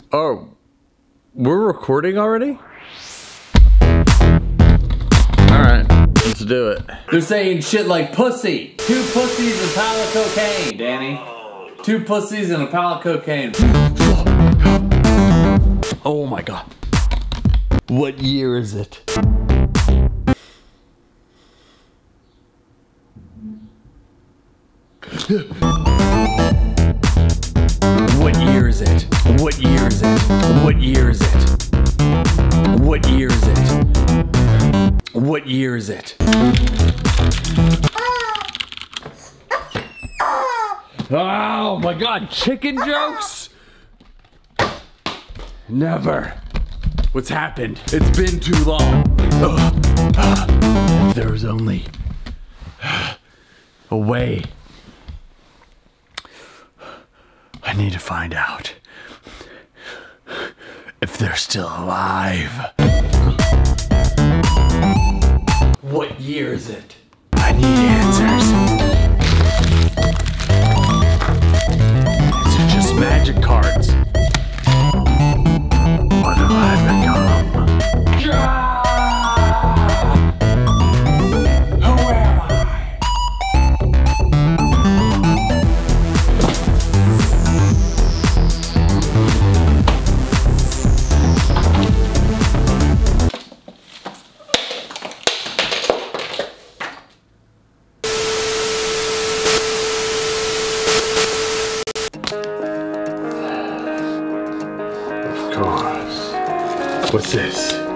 Oh, we're recording already? Alright, let's do it. They're saying shit like pussy. 2 pussies and a pile of cocaine, Danny. 2 pussies and a pile of cocaine. Oh my god. What year is it? What year is it? What year is it? What year is it? What year is it? What year is it? Oh my god, chicken jokes? Never. What's happened? It's been too long. If there was only a way. I need to find out if they're still alive. What year is it? I need answers. These are just magic cards. What have I become? Who am I? Of course. What's this?